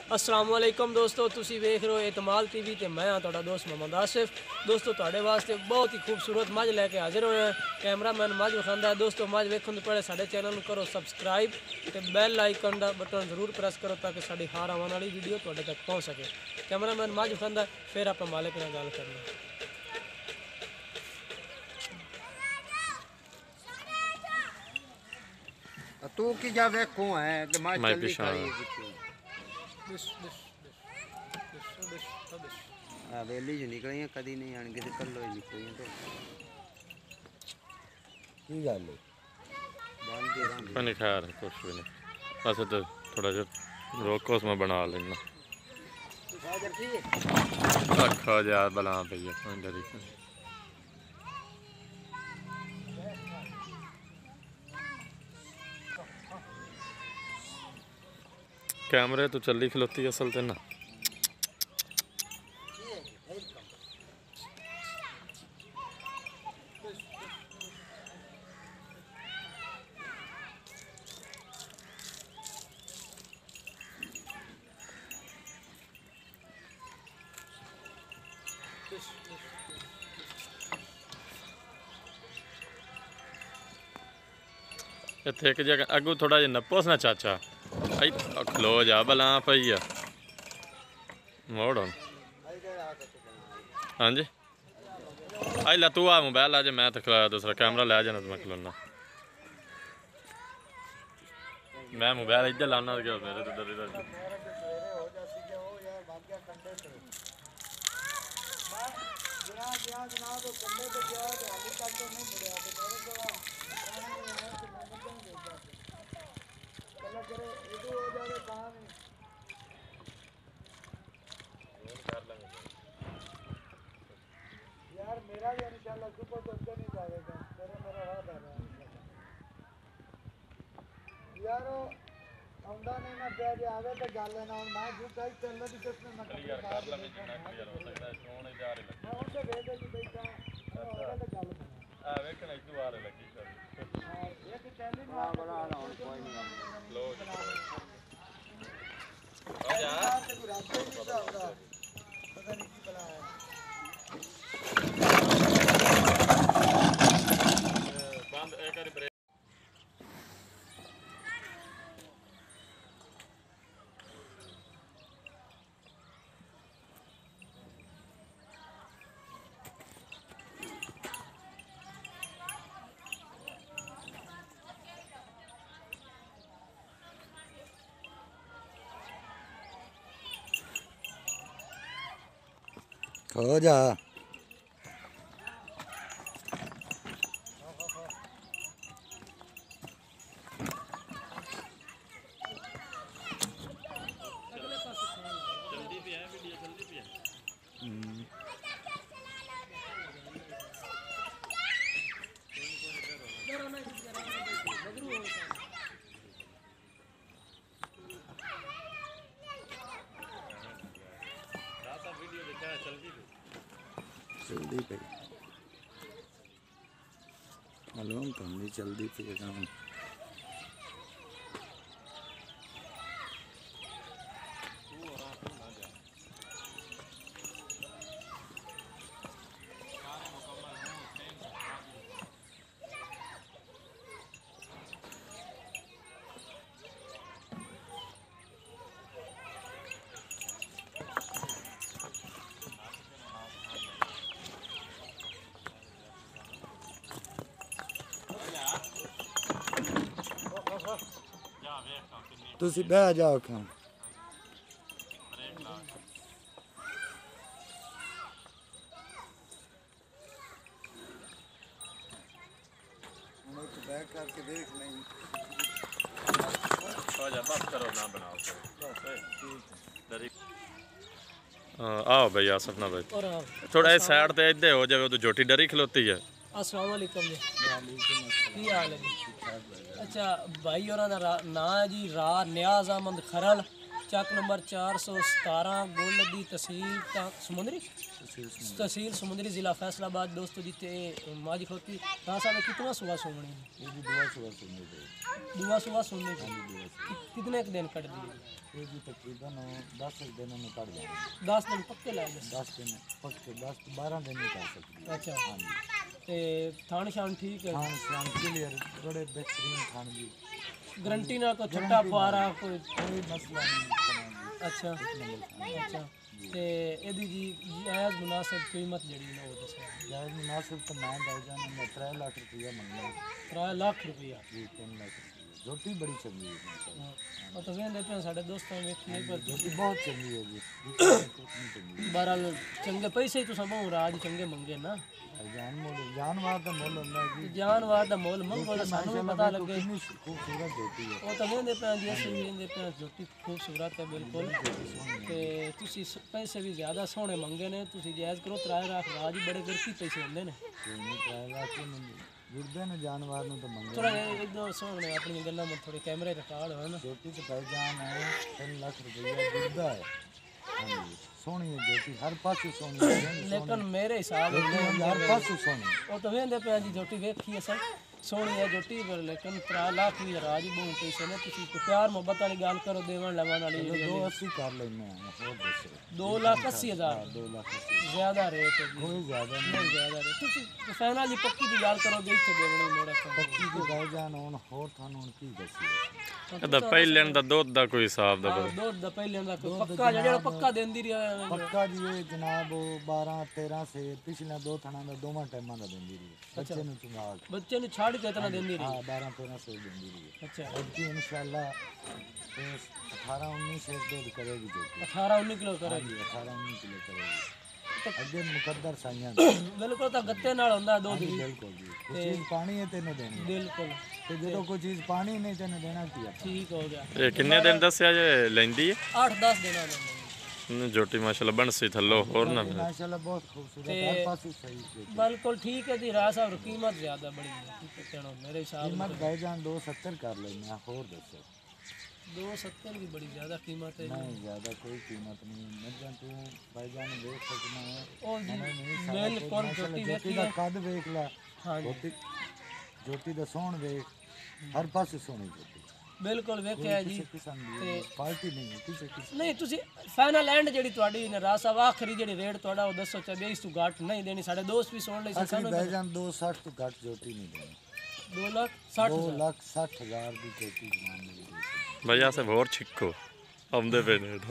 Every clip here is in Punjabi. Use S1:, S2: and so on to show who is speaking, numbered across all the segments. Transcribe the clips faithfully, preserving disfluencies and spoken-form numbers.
S1: अस्सलाम वालेकुम दोस्तों, तुसी वेख रहे हो एतमाल टीवी ते मैं हाँ तुहाडा दोस्त मोहम्मद आसिफ। दोस्तों तुहाडे वास्ते बहुत ही खूबसूरत मझ लैके हाजिर होए हैं। कैमरामैन मझ विखांदा है। दोस्तों मझ वेखण तो पहले साडे चैनल को करो सबसक्राइब ते बैल आइकन का बटन जरूर प्रेस करो ताकि साडी हर आने वाली वीडियो तुहाडे तक पहुँच सके। कैमरामैन मझ विखांदा फिर आप मालिक नाल गल करनी।
S2: तू की जा वेखो है कि मैं
S3: मैं
S2: जल्दी
S3: पिछा
S2: खाई
S1: बिश बिश बिश बिश बिश
S2: हवेली जो निकली है कदी नहीं आने किसी कल निकली है तो की गल
S3: नहीं खैर है कुछ भी नहीं, वैसे तो थोड़ा जो रोको उसमें बना लेना रखो जा बला भैया डरी कैमरे तो चली खलोती असल ते ना इतने एक जगह अगू थोड़ा जहा नप्पोस ना चाचा आई खलो जा भला पई आ मोड़ हाँ जी आई ला तू आ मोबाइल आ जा मैं तो दूसरा कैमरा लै जाना तो मैं खलोना मैं मोबाइल इधर लाना मेरे तो डर डर
S4: यार मेरा भी इंशाल्लाह सुबह तो उधर नहीं जाएगा मेरा मेरा वादा है यार आंदा नहीं ना पे जे आवे तो गल है ना मैं जो कहीं चल रही जिस में मैं
S3: क्लियर कर ला मैं जितना क्लियर हो सकता है सोन ही जा रही लगी
S4: मैं उनसे भेज दे कि बैठा और तो गल
S3: आ वेखना इस बार लगी चल
S4: हां एक चैलेंज ना बना रहा हूं कोई नहीं
S3: लो
S4: आ जा कोई रास्ते नहीं जाता पता नहीं की बना है
S3: बंद एक बार ब्रेक
S2: खो जा
S3: जल्दी भी है वीडियो जल्दी भी है वीडियो देखा है जल्दी भी
S2: जल्दी पे मालूम तो नहीं जल्दी पे काम तुसी बह जाओ खां बैक करके देख नहीं
S3: हो जा बस करो ना बनाओ डरी आओ भाई आसफ ना भाई
S1: और
S3: थोड़ा इस साइड ते इधर हो जावे तो जोटी डरी खलोती है
S1: अस्सलाम वालेकुम जी की हाल है? अच्छा भाई और ना जी रा नियाज अहमद खरल ਚੱਕ ਨੰਬਰ ਚਾਰ ਸੌ ਸਤਾਰਾਂ ਗੋਲ ਦੀ ਤਹਿਸੀਲ ਤਾਂ ਸਮੁੰਦਰੀ तहसील समुद्री ज़िला फैसलाबाद दोस्तों जी ते माजी खोती कहाँ साहब कितना सुबह सोमनी
S4: ये भी दुआ सुबह सुनने दे
S1: दुआ सुबह सोने की कितने के दिन कट दिए
S4: ये भी तकरीबन दस दिनों में कट जाएंगे
S1: दस दिन पक्के लाए दस
S4: दस दिन पक्के दस बारह दिन नहीं कर सकते
S1: अच्छा
S4: हाँ जी
S1: ते थान शान ठीक है
S4: खान शान क्लियर बड़े बेहतरीन खान जी
S1: गारंटी ना कोई छट्टा फुआरा कोई
S4: कोई मसला नहीं खाना जी
S1: अच्छा अच्छा ते एदी जी जायज़ मुनासिब कीमत जड़ी ना वो दसो
S4: जायज़ मुनासिब तो मैं भाईजान ने त्रै लाख रुपया मंगना
S1: त्रै लाख रुपया
S4: जी तीन लाख रुपया जोटी बड़ी चंगी है माशाल्लाह
S1: और तो वेंदे पे साडे दोस्तों वेखी पर
S4: जोटी बहुत चंगी है जी कितनी चंगी
S1: बहरहाल चंगे पैसे ही तुसां बहु राज चंगे मंगे ना
S4: जान मोल जानवर का मोल होता है जी
S1: जानवर ਦਾ ਮੁੱਲ ਮੰਗੋ ਤਾਂ ਸਾਨੂੰ ਵੀ ਪਤਾ ਲੱਗੇ
S4: कितनी खूबसूरत जोटी है
S1: ਉਹ ਤਾਂ ਵੇਂਦੇ ਪਏ ਜੀ ਅਸੀਂ ਵੀ ਵੇਂਦੇ ਪਏ ਜੋਟੀ ਖੂਬਸੂਰਤ ਹੈ ਬਿਲਕੁਲ ਤੇ ਤੁਸੀਂ ਸ- ਪੈਸੇ ਵੀ ਜ਼ਿਆਦਾ ਸੋਹਣੇ ਮੰਗੇ ਨੇ ਤੁਸੀਂ ਜਾਇਜ਼ ਕਰੋ ਤਰਾਏ ਰੱਖ ਰਾਜ ਹੀ ਬੜੇ ਗਰਕੀ ਪੈਸੇ ਹੁੰਦੇ ਨੇ
S4: कोई नहीं पाएगा कि जुड़ते ने जानवर ਨੂੰ ਤਾਂ ਮੰਗੇ
S1: ਥੋੜਾ ਇਦਾਂ ਸੋਹਣੇ ਆਪਣੀਆਂ ਗੱਲਾਂ ਮਤ ਥੋੜੇ ਕੈਮਰੇ ਰਿਕਾਰਡ ਹੋਣ
S4: जोटी तो भाईजान है तीन लाख रुपया जुड़ता है हाँ जी सोहनी है जोटी हर पासे सोहनी है
S1: ਲੇਕਿਨ ਮੇਰੇ ਹਿਸਾਬ ਨਾਲ
S4: हर पासे सोहनी
S1: ਉਹ ਤਾਂ ਵੇਂਦੇ ਪਏ ਜੀ ਜੋਟੀ ਵੇਖੀ ਅਸਾਂ ਸੋਹਣੀ ਹੈ ਜੋਟੀ ਪਰ ਲੇਕਿਨ ਤਰਾ ਲੱਖ ਵੀ ਰਾਜ ਹੀ ਬਹੁਤ ਪੈਸੇ ਨੇ ਤੁਸੀਂ ਕੋਈ ਪਿਆਰ ਮੁਹੱਬਤ ਵਾਲੀ ਗੱਲ ਕਰੋ ਦੇਵਣ ਲੈਵਣ ਵਾਲੀ
S4: दो अस्सी कर लेने हैं और दसो
S1: ਦੋ ਲੱਖ ਅੱਸੀ ਹਜ਼ਾਰ
S4: दो लाख अस्सी
S1: ਜ਼ਿਆਦਾ ਰੇਟ ਹੈ ਜੀ
S4: कोई ज्यादा नहीं
S1: ਨਹੀਂ ਜ਼ਿਆਦਾ ਰੇਟ ਤੁਸੀਂ ਫੈਨਲ ਦੀ ਪੱਕੀ ਦੀ ਗੱਲ ਕਰੋਗੇ ਇੱਥੇ ਦੇਵਣੀ ਮੋੜਾ ਤੋਂ
S4: पक्की के भाईजान ਹੁਣ ਹੋਰ ਤੁਹਾਨੂੰ ਹੁਣ ਕੀ ਦੱਸੀਏ
S3: ਇਹਦਾ ਪਹਿਲੇ ਦਾ ਦੁੱਧ ਦਾ ਕੋਈ ਹਿਸਾਬ ਦਾ
S1: ਹਾਂ, ਦੁੱਧ ਦਾ ਪਹਿਲੇ ਦਾ ਕੋਈ ਪੱਕਾ ਜਿਹੜਾ ਪੱਕਾ ਦਿੰਦੀ ਰਿਹਾ
S4: ਪੱਕਾ ਜੀ ਇਹ ਜਨਾਬ ਉਹ ਬਾਰਾਂ ਤੇਰਾਂ ਸੇ ਪਿਛਲੇ ਦੋ ਥਣਾ ਦਾ ਦੋਵਾਂ ਟਾਈਮਾਂ ਦਾ ਦਿੰਦੀ ਰਹੀ ਬੱਚੇ ਨੂੰ ਚੰਗਾ
S1: ਬੱਚੇ ਨੂੰ ਛੱਡ ਕੇ ਇਤਨਾ ਦਿੰਦੀ ਰਹੀ
S4: ਹਾਂ ਬਾਰਾਂ ਤੇਰਾਂ ਸੇ ਦਿੰਦੀ ਰਹੀ
S1: ਅੱਛਾ
S4: ਅੱਗੇ ਇਨਸ਼ਾਅੱਲਾ ਇਹ ਅਠਾਰਾਂ ਉੱਨੀ ਸੇ ਦੁੱਧ ਕਰੇਗੀ ਜੀ
S1: ਅਠਾਰਾਂ ਉੱਨੀ ਕਿਲੋ ਕਰੇਗੀ
S4: ਜੀ ਅਠਾਰਾਂ ਉੱਨੀ ਕਿਲੋ ਕਰੇਗੀ ਅੱਗੇ ਮੁਕੱਦਰ ਸਾਈਆਂ
S1: ਬਿਲਕੁਲ ਤਾਂ ਗੱਤੇ ਨਾਲ ਹੁੰਦਾ ਦੁੱਧ ਵੀ
S4: ਬਿਲਕੁਲ ਜੀ ਕੋਈ ਚੀਜ਼ ਪਾਣੀ ਹੈ ਤੈਨੂੰ ਦੇਣੀ
S1: ਬਿਲਕੁਲ
S4: ਤੇ ਜਦੋਂ ਕੋਈ ਚੀਜ਼ ਪਾਣੀ ਨਹੀਂ ਤੈਨੂੰ ਦੇਣਾ ਕੀ ਹੈ
S1: ਠੀਕ ਹੋ ਗਿਆ
S3: ਇਹ ਕਿੰਨੇ ਦਿਨ ਦੱਸਿਆ ਜੇ ਲੈਂਦੀ ਹੈ
S1: ਅੱਠ ਦਸ ਦਿਨਾਂ ਦਾ
S3: ਇਹਨੂੰ ਜੋਟੀ ਮਾਸ਼ਾਅੱਲਾ ਬਣਸੀ ਥੱਲੋ ਹੋਰ ਨਾ ਮਿਲੇ।
S4: ਮਾਸ਼ਾਅੱਲਾ ਬਹੁਤ ਖੂਬਸੂਰਤ ਹਰ ਪਾਸੇ ਸਹੀ ਹੈ
S1: ਬਿਲਕੁਲ ਠੀਕ ਹੈ ਜੀ ਰਾਜ ਸਾਹਿਬ ਕੀਮਤ ਜ਼ਿਆਦਾ ਬੜੀ ਹੈ ਠੀਕ ਹੈ ਕਹਿਣਾ ਮੇਰੇ ਹਿਸਾਬ
S4: ਕੀਮਤ ਭਾਈਜਾਨ ਦੋ ਸੱਤਰ ਕਰ ਲੈਣੇ ਆ ਹੋਰ ਦੱਸੋ
S1: ਦੋ ਸੱਤਰ ਵੀ ਬੜੀ ਜ਼ਿਆਦਾ ਕੀਮਤ ਹੈ ਜੀ।
S4: नहीं ज़्यादा कोई कीमत नहीं है मर्जां तू भाईजान देख सकना है
S1: ਉਹ ਜੀ
S4: मैंने नहीं सारा कुछ
S1: ਬਿਲकुल
S4: माशाल्लाह
S1: ਜੋਟੀ
S4: जोटी
S1: ਵੇਖੀ
S4: दा
S1: ਹੈ
S4: कद वेख ला
S1: ਹਾਂ ਜੀ
S4: जोटी जोटी दा सोहण वेख हर पासे सोहनी जोटी
S1: ਬਿਲਕੁਲ ਵੇਖਿਆ ਜੀ
S4: किसी किस्म दी पार्टी नहीं है किसी किस्म
S1: ਨਹੀਂ ਤੁਸੀਂ ਫਾਈਨਲ ਐਂਡ ਜਿਹੜੀ ਤੁਹਾਡੀ ਰਾਜ ਸਾਹਿਬ ਆਖਰੀ ਜਿਹੜੀ ਰੇਟ ਤੁਹਾਡਾ ਉਹ ਦੱਸੋ ਚਾਹੇ ਇਸ ਤੋਂ ਘੱਟ ਨਹੀਂ ਦੇਣੀ ਸਾਡੇ ਦੋਸਤ ਵੀ ਸੁਣ ਲਈ ਸੀ
S4: आखिरी भाईजान दो साठ तो घट जोटी नहीं देनी
S1: दो लाख साठ
S4: दो लाख साठ हजार की जोटी मान ली
S3: ਭਈਆ ਸੇ ਹੋਰ ਛਿੱਕੋ ਆਉਂਦੇ ਪਏ ਨੇ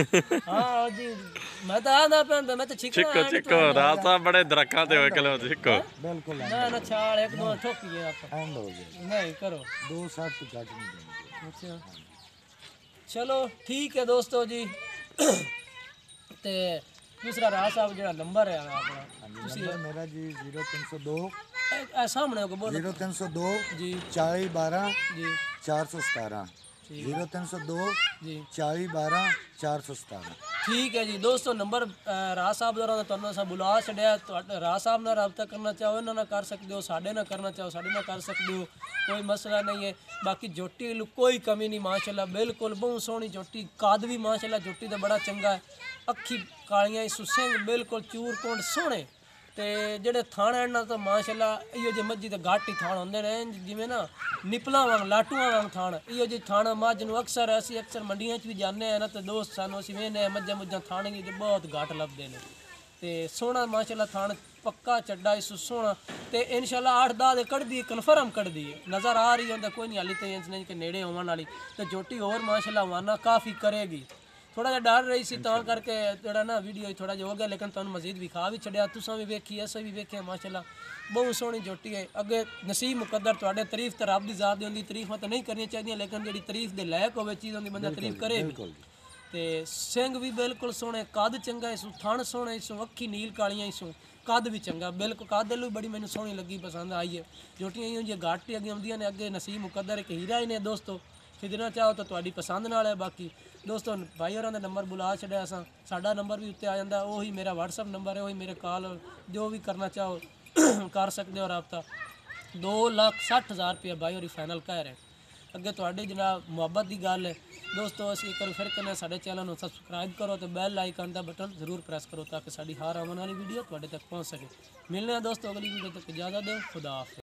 S1: ਹਾਂ ਜੀ ਮੈਂ ਤਾਂ ਆਂਦਾ ਪੈਂਦਾ ਮੈਂ ਤਾਂ ਛਿੱਕਣਾ
S3: ਛਿੱਕੋ ਛਿੱਕੋ ਰਾਤ ਸਾਹਿਬ ਬੜੇ ਦਰਖਤਾਂ ਤੇ ਹੋਏ ਕਿਲੋ ਛਿੱਕੋ
S4: बिल्कुल
S1: ਨਾ ਨਾ ਛਾਲ ਇੱਕ ਦੋ ਠੋਕੀਏ ਆਪਾਂ
S4: एंड हो गया
S1: ਨਹੀਂ ਕਰੋ
S4: दो साठ तो घट नहीं देनी
S1: ਅੱਛਾ ਚਲੋ ਠੀਕ ਹੈ ਦੋਸਤੋ ਜੀ ਤੇ ਦੂਸਰਾ ਰਾਜ ਸਾਹਿਬ ਜਿਹੜਾ ਨੰਬਰ ਹੈ ਆਪਣਾ
S4: नंबर मेरा जी जीरो तीन सौ दो
S1: ਇਹ- ਇਹ ਸਾਹਮਣੇ ਹੋਗਾ ਬਹੁਤ
S4: जीरो तीन सौ दो
S1: ਜੀ
S4: चाली बारह
S1: ਜੀ
S4: चार सौ सतारह जीरो तीन सौ दो
S1: ਜੀ
S4: चाली बारह चार सौ सतारह
S1: ਠੀਕ ਹੈ ਜੀ ਦੋਸਤੋ ਨੰਬਰ ਅ, ਰਾਜ ਸਾਹਿਬ ਦਾ ਉਹਨਾਂ ਤੁਹਾਨੂੰ ਅਸਾਂ ਬੁਲਾ ਛੱਡਿਆ ਤੁਹਾਡੇ ਰਾਜ ਸਾਹਿਬ ਨਾਲ ਰਾਬਤਾ ਕਰਨਾ ਚਾਹੋ ਇਹਨਾਂ ਨਾਲ ਕਰ ਸਕਦੇ ਹੋ ਸਾਡੇ ਨਾਲ ਕਰਨਾ ਚਾਹੋ ਸਾਡੇ ਨਾਲ ਕਰ ਸਕਦੇ ਹੋ ਕੋਈ ਮਸਲਾ ਨਹੀਂ ਹੈ ਬਾਕੀ ਜੋਟੀ ਨੂੰ ਕੋਈ ਕਮੀ ਨਹੀਂ ਮਾਸ਼ਾਅੱਲਾ ਬਿਲਕੁਲ ਬਹੁਤ ਸੋਹਣੀ ਜੋਟੀ ਕਾਦ ਵੀ ਮਾਸ਼ਾਅੱਲਾ ਜੋਟੀ ਦਾ ਬੜਾ ਚੰਗਾ ਹੈ ਅੱਖੀ ਕਾਲੀਆਂ ਇਸ ਸਿੰਘ ਬਿਲਕੁਲ ਚੂਰ ਕੋਂਡ ਸੋਹਣੇ ਤੇ ਜਿਹੜੇ ਥਾਣ ਇਹਨਾਂ ਤਾਂ ਮਾਸ਼ਾਅੱਲਾ ਇਹੋ ਜਿਹੇ ਮੱਝੀ ਦੇ ਘੱਟ ਹੀ ਥਾਣ ਹੁੰਦੇ ਨੇ ਜਿਵੇਂ ਨਾ ਨਿਪਲਾਂ ਵਾਂਗ ਲਾਟੂਆਂ ਵਾਂਗ ਥਾਣ ਇਹੋ ਜਿਹੇ ਥਾਣ ਮੱਝ ਨੂੰ ਅਕਸਰ ਅਸੀਂ ਅਕਸਰ ਮੰਡੀਆਂ 'ਚ ਵੀ ਜਾਂਦੇ ਆ ਨਾ ਤੇ ਦੋਸਤ ਸਾਨੂੰ ਅਸੀਂ ਵੇਖਦੇ ਹਾਂ ਮੱਝਾਂ ਮੁੱਝਾਂ ਥਾਣਗੇ ਜੇ ਬਹੁਤ ਘੱਟ ਲੱਭਦੇ ਨੇ ਤੇ ਸੋਹਣਾ ਮਾਸ਼ਾਅੱਲਾ ਥਾਣ ਪੱਕਾ ਚੱਡਾ ਇਸ ਸੋਹਣਾ ਤੇ ਇਨਸ਼ਾਅੱਲਾ ਅੱਠ ਦਸ ਦੇ ਕੱਢਦੀ ਹੈ ਕਨਫਰਮ ਕੱਢਦੀ ਹੈ ਨਜ਼ਰ ਆ ਰਹੀ ਹੁੰਦਾ ਕੋਈ ਨਹੀਂ ਹਾਲੀ ਤੇ ਇੰਜ ਨਹੀਂ ਕਿ ਨੇੜੇ ਹੋਣ ਵਾਲੀ ਤੇ ਜੋਟੀ ਹੋਰ ਮਾਸ਼ਾਅੱਲਾ ਵਾਨਾ ਕਾਫੀ ਕਰੇਗੀ ਥੋੜਾ ਜਿਹਾ ਡਰ ਰਹੀ ਸੀ ਤਾਂ ਕਰਕੇ ਜਿਹੜਾ ਨਾ ਵੀਡੀਓ ਥੋੜਾ ਜਿਹਾ ਹੋ ਗਿਆ ਲੇਕਿਨ ਤੁਹਾਨੂੰ ਮਜ਼ੀਦ ਵਿਖਾ ਵੀ ਛੱਡਿਆ ਤੁਸੀਂ ਵੀ ਵੇਖੀ ਅਸੀਂ ਵੀ ਵੇਖਿਆ ਮਾਸ਼ਾਅੱਲਾ ਬਹੁਤ ਸੋਹਣੀ ਜੋਟੀ ਹੈ ਅੱਗੇ ਨਸੀਬ ਮੁਕੱਦਰ ਤੁਹਾਡੇ ਤਾਰੀਫ ਤੇ ਰੱਬ ਦੀ ਜ਼ਾਤ ਦੀ ਹੁੰਦੀ ਤਾਰੀਫਾਂ ਤਾਂ ਨਹੀਂ ਕਰਨੀਆਂ ਚਾਹੀਦੀਆਂ ਲੇਕਿਨ ਜਿਹੜੀ ਤਾਰੀਫ ਦੇ ਲਾਇਕ ਹੋਵੇ ਚੀਜ਼ ਹੁੰਦੀ ਬੰਦਾ ਤਾਰੀਫ ਕਰੇ ਵੀ ਤੇ ਸਿੰਘ ਵੀ ਬਿਲਕੁਲ ਸੋਹਣੇ ਕੱਦ ਚੰਗਾ ਇਸ ਥਣ ਸੋਹਣੇ ਇਸ ਅੱਖੀ ਨੀਲ ਕਾਲੀਆਂ ਇਸ ਕੱਦ ਵੀ ਚੰਗਾ ਬਿਲਕੁਲ ਕੱਦ ਵੀ ਬੜੀ ਮੈਨੂੰ ਸੋਹਣੀ ਲੱਗੀ ਪਸੰਦ ਆਈ ਹੈ ਜੋਟੀਆਂ ਇਹੋ ਜਿਹੀਆਂ ਘੱਟ ਹੀ ਅੱਗੇ ਆਉਂਦੀਆਂ ਨੇ ਅੱਗੇ ਨਸੀਬ ਮੁਕੱਦਰ ਇੱਕ ਹੀਰਾ ਹੀ ਨੇ ਦੋਸਤੋ ਖਰੀਦਣਾ ਚਾਹੋ ਤਾਂ ਤੁਹਾਡੀ ਪਸੰਦ ਨਾਲ ਹੈ ਬਾਕੀ ਦੋਸਤੋ ਭਾਈ ਹੋਰਾਂ ਦਾ ਨੰਬਰ ਬੁਲਾ ਛੱਡਿਆ ਅਸਾਂ ਸਾਡਾ ਨੰਬਰ ਵੀ ਉੱਤੇ ਆ ਜਾਂਦਾ ਉਹੀ ਮੇਰਾ WhatsApp ਨੰਬਰ ਹੈ ਉਹੀ ਮੇਰੇ ਕਾਲ ਜੋ ਵੀ ਕਰਨਾ ਚਾਹੋ ਕਰ ਸਕਦੇ ਹੋ ਰਾਬਤਾ ਦੋ ਲੱਖ ਸੱਠ ਹਜ਼ਾਰ ਰੁਪਏ ਭਾਈ ਹੋਰੀ ਫਾਈਨਲ ਕਹਿ ਰਹੇ ਅੱਗੇ ਤੁਹਾਡੀ ਜਨਾਬ ਮੁਹੱਬਤ ਦੀ ਗੱਲ ਹੈ ਦੋਸਤੋ। ਅਸੀਂ ਇੱਕ ਵਾਰ ਫਿਰ ਕਹਿੰਦੇ ਸਾਡੇ ਚੈਨਲ ਨੂੰ ਸਬਸਕ੍ਰਾਈਬ ਕਰੋ ਤੇ ਬੈਲ ਆਈਕਨ ਦਾ ਬਟਨ ਜ਼ਰੂਰ ਪ੍ਰੈਸ ਕਰੋ ਤਾਂ ਕਿ ਸਾਡੀ ਹਰ ਆਉਣ ਵਾਲੀ ਵੀਡੀਓ ਤੁਹਾਡੇ ਤੱਕ ਪਹੁੰਚ ਸਕੇ। ਮਿਲਦੇ ਹਾਂ ਦੋਸਤੋ ਅਗਲੀ ਵੀਡੀਓ ਤੱਕ, ਇਜਾਜ਼ਤ ਦਿਓ, ਖੁਦਾ ਹਾਫਿਜ਼।